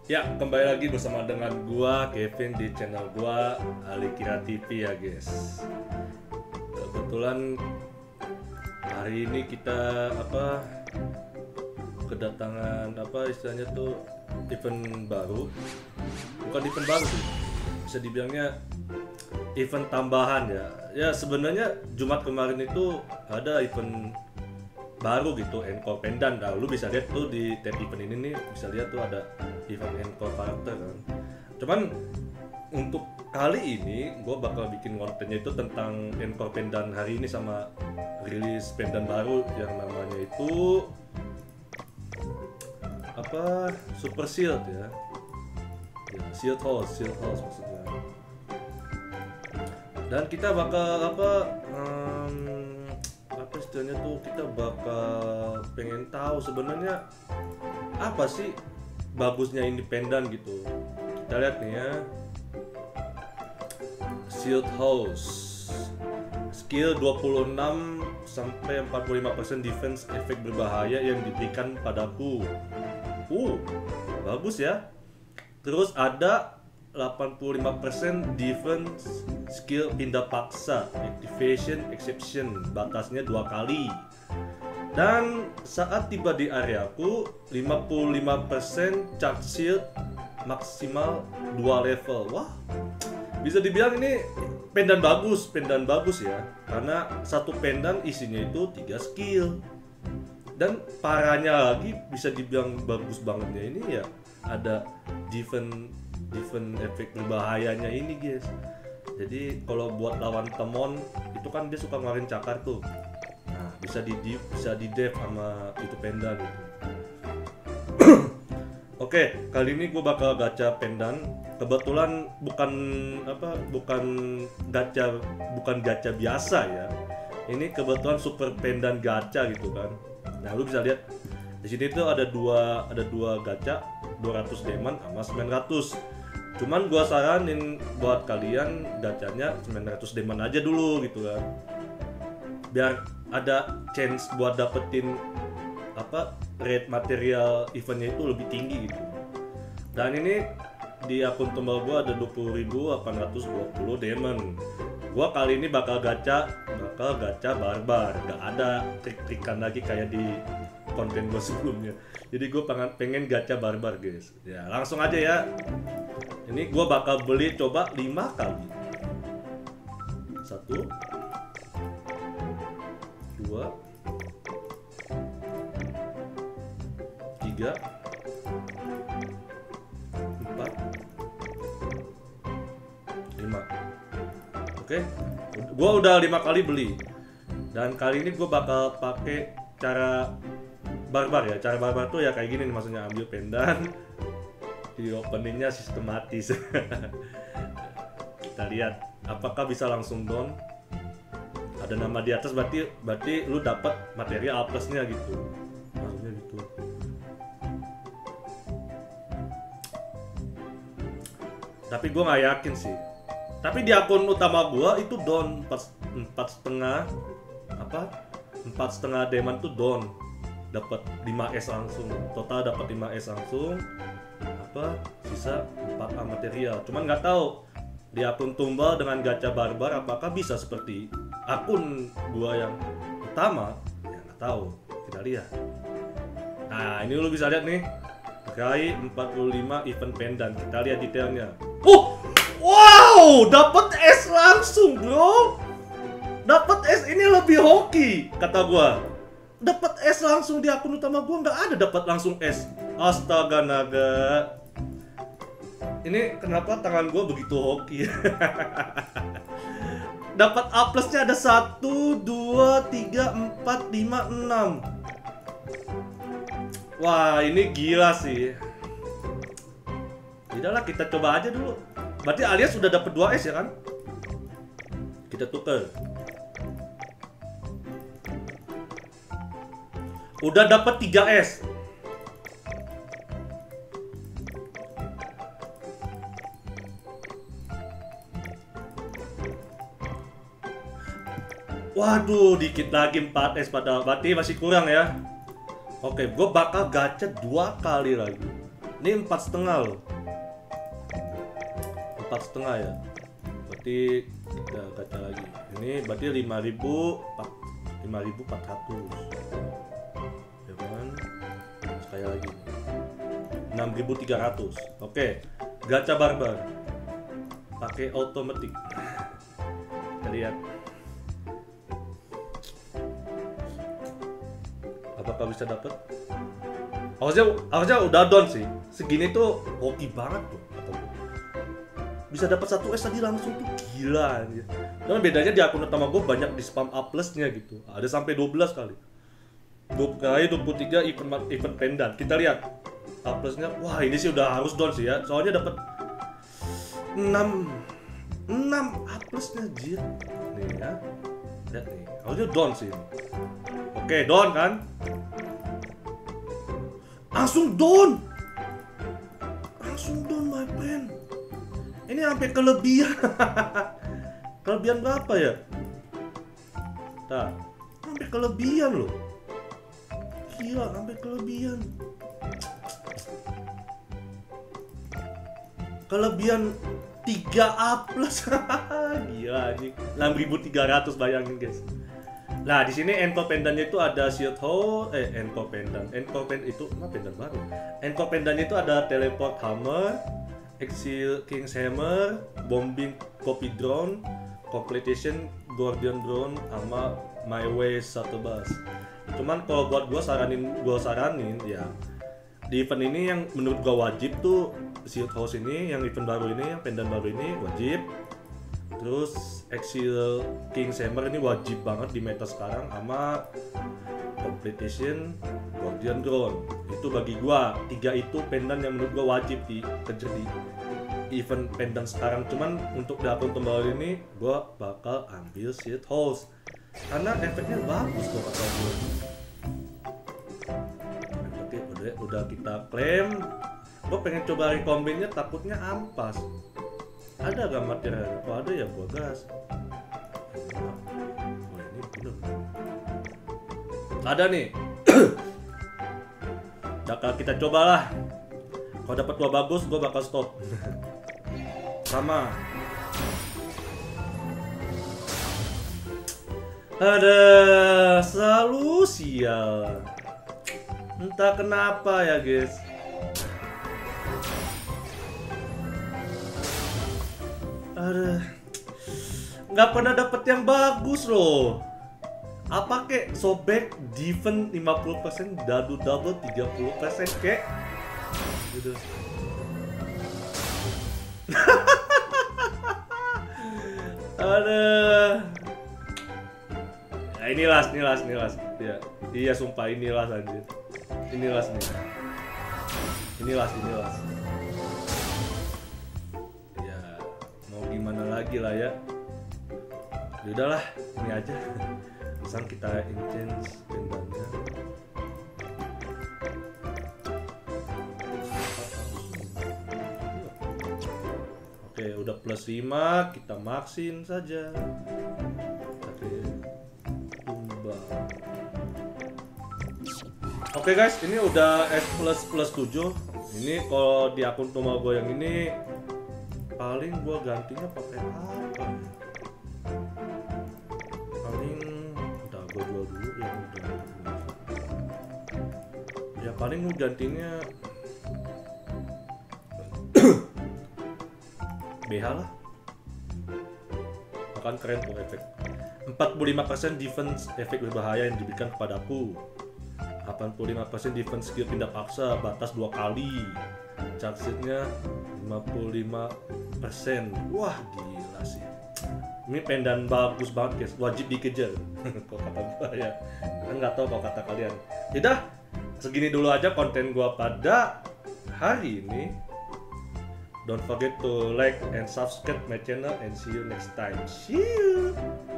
Ya, kembali lagi bersama dengan gua Kevin di channel gua Alikira TV ya guys. Kebetulan hari ini kita kedatangan istilahnya tuh event baru. Bukan event baru sih. Bisa dibilangnya event tambahan ya. Ya sebenarnya Jumat kemarin itu ada event baru gitu, encore pendan. Nah, lu bisa lihat tuh di tab event ini nih, bisa lihat tuh ada event encore karakter kan. Cuman untuk kali ini gue bakal bikin kontennya itu tentang encore pendan hari ini sama rilis pendan baru yang namanya itu Super Shield ya. Ya, Shield House maksudnya. Dan kita bakal istilahnya tuh kita bakal pengen tahu sebenarnya apa sih bagusnya independen gitu. Kita lihat nih ya, Shield House skill 26 sampai 45% defense efek berbahaya yang diberikan padaku. Bagus ya. Terus ada 85% defense skill pindah paksa activation exception, batasnya 2 kali. Dan saat tiba di areaku 55% charge shield maksimal 2 level. Wah, bisa dibilang ini pendan bagus ya, karena satu pendan isinya itu 3 skill. Dan parahnya lagi bisa dibilang bagus bangetnya ini ya, ada defense efek berbahayanya ini guys. Jadi kalau buat lawan temon itu kan dia suka ngeluarin cakar tuh. Nah, bisa di def sama itu pendan gitu. Oke, kali ini gue bakal gacha pendan. Kebetulan bukan gacha biasa ya. Ini kebetulan super pendan gacha gitu kan. Nah, lu bisa lihat di sini tuh ada dua gacha, 200 diamond sama 900. Cuman gua saranin buat kalian gacanya 900 diamond aja dulu gitu kan. Biar ada chance buat dapetin rate material eventnya itu lebih tinggi gitu. Dan ini di akun tombol gua ada 20.820 diamond. Gua kali ini bakal gacha barbar, gak ada trik-trikan lagi kayak di konten gua sebelumnya. Jadi gua pengen gacha barbar guys. Ya langsung aja ya. Ini gua bakal beli coba 5 kali. 1 2 3 4 5. Oke, gua udah 5 kali beli. Dan kali ini gua bakal pakai cara barbar ya. Cara barbar tuh ya kayak gini nih, maksudnya ambil pendan, di openingnya sistematis. Kita lihat apakah bisa langsung down. Ada nama di atas berarti lu dapat materi A plusnya gitu, maksudnya gitu. Tapi gue nggak yakin sih. Tapi di akun utama gue itu down 4,5 diamond tuh down, dapat 5S langsung. Total dapat 5S langsung. Sisa 4A material. Cuman nggak tahu di akun tumbal dengan gacha barbar apakah bisa seperti akun gua yang utama, ya nggak tahu, kita lihat. Nah, ini lu bisa lihat nih, raih 45 event pendan. Kita lihat detailnya. Wow, dapat S langsung bro. Dapat S, ini lebih hoki kata gua. Dapat S langsung di akun utama gua, nggak ada dapat langsung S. Astaga naga. Ini kenapa tangan gue begitu hoki? Dapat A plusnya ada 1, 2, 3, 4, 5, 6. Wah, ini gila sih. Tidaklah, kita coba aja dulu. Berarti alias sudah dapat 2S ya kan? Kita tuker. Udah dapat 3S. Waduh, dikit lagi 4S padahal, berarti masih kurang ya. Oke, gue bakal gacha 2 kali lagi. Ini 4,5 loh. 4,5 ya. Berarti kita gacha lagi. Ini berarti 5.400. Ya kan? Sekali lagi. 6.300. Oke. Gacha barbar. Pakai otomatis. Kita lihat. Apakah bisa dapat? Harusnya udah down sih. Segini tuh hoki banget tuh. Bisa dapat 1S tadi langsung tuh gila aja. Dan bedanya di akun utama gue banyak di spam A plusnya gitu. Ada sampai 12 kali. 23 event pendant. Kita lihat A plusnya. Wah, ini sih udah harus down sih ya. Soalnya dapat 6 A plusnya jir. Nih ya. Lihat nih. Harusnya down sih ini. Oke, down kan? Langsung down. Langsung down my friend. Ini sampai kelebihan. Kelebihan berapa ya? Nah, sampai kelebihan loh. Gila, sampai kelebihan. Kelebihan 3A plus. Gila anjing. 6.300 bayangin guys. Nah, di sini encore pendantnya itu ada shield hole, encore pendant itu apa pendant baru? Encore pendantnya itu ada teleport hammer, exile king's hammer, bombing copy drone, completion guardian drone, sama my way shuttle bus. Cuman kalau buat gua saranin ya di event ini yang menurut gua wajib tuh shield house ini, yang event baru ini, yang pendant baru ini wajib. Terus Exile King's Hammer ini wajib banget di meta sekarang, sama Completion Guardian Drone. Itu bagi gua 3 itu pendant yang menurut gua wajib dikejar di event pendant sekarang. Cuman untuk di akun terbaru ini gua bakal ambil Shield House karena efeknya bagus kok kata gua. Oke, udah kita klaim. Gua pengen coba recombine-nya, takutnya ampas. Ada gak material? Kalau ada ya gua gas. Wah, ini bener. Ada nih. Bakal kita cobalah. Kalau dapat gua bagus, gua bakal stop. Sama. Ada selalu sial. Entah kenapa ya guys. Aduh, nggak pernah dapet yang bagus loh. Apa kek sobek defense 50%, dadu double 30% kek gitu. Aduh. Nah, ini last. Ya, iya sumpah ini last anjir. Ini last nih. Ini last. Gimana lagi lah ya. Udahlah, ini aja. Misal kita enchant pendantnya. Oke, udah plus 5, kita maksin saja. Oke guys, ini udah S plus 7. Ini kalau di akun rumah gue yang ini paling gua gantinya pakai apa? Paling udah gua jual dulu ya udah. Ya paling gua gantinya BH lah. Akan keren tuh efek. 45% defense efek berbahaya yang diberikan kepadaku. 85% defense skill pindah paksa batas 2 kali. Charge sheet-nya 55%. Wah gila sih. Ini pendant bagus banget guys, wajib dikejar. Kok kata gua ya, nggak tahu kalau kata kalian. Yaudah, segini dulu aja konten gua pada hari ini. Don't forget to like and subscribe my channel and see you next time. See you.